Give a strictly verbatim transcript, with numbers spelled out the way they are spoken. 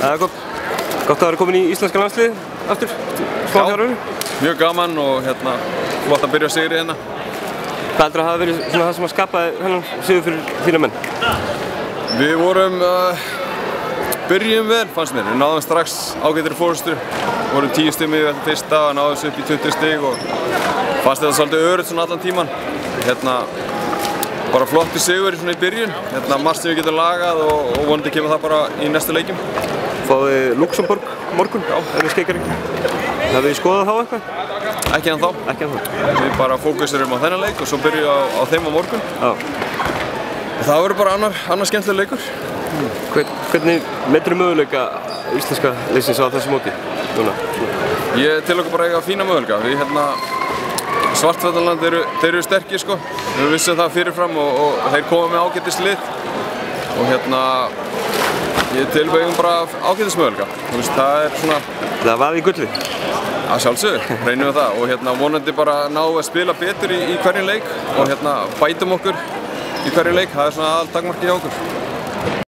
Það er gott. Gott að vera komin í íslenska landslið aftur. Smá fjárhverju. Mjög gaman og hérna flott að byrja að sigri hérna. Hvað heldur að hafa verið svona það sem að skapaði hennan sigur fyrir þína menn? Við vorum, uh, byrjum vel fannst mér. Við náðum strax ágætri forystu. Vorum tíu stig miðið eftir fyrsta og náðum þessu upp í tuttugu stig og fannst þetta svolítið öruggt svona allan tíman. Hérna, bara flotti sigur svona í byrjun. Hérna margt sem við getum lagað og, og vonandi kemur það bara í næstu leikjum. Fáðu Luxemburg morgun, já, ef við skeikar ekki. Hafið þið skoðað þá eitthvað? Ekki ennþá. Ekki ennþá. Við bara fókusurum á þennan leik og svo byrjum á, á þeim á morgun. Já. Það verður bara annar, annar skemmtileg leikur. Hvern, hvernig metur möguleika íslenska liðsins á þessu móti? Núna? Ég til okkur bara eiga fína möguleika. Við hérna, Svartfjallaland eru, þeir eru sterkir sko. Við vissum það fyrirfram og, og þeir koma með ágætis lið. Og hérna, ég til við eigum bara ágætis möguleika. Þú veist, það er svona... Það vaði í gulli? Að sjálfsögðu, reynum við það og hérna vonandi bara náum að spila betur í, í hverjum leik og hérna bætum okkur í hverjum leik, það er svona aðal takmarkið hjá okkur.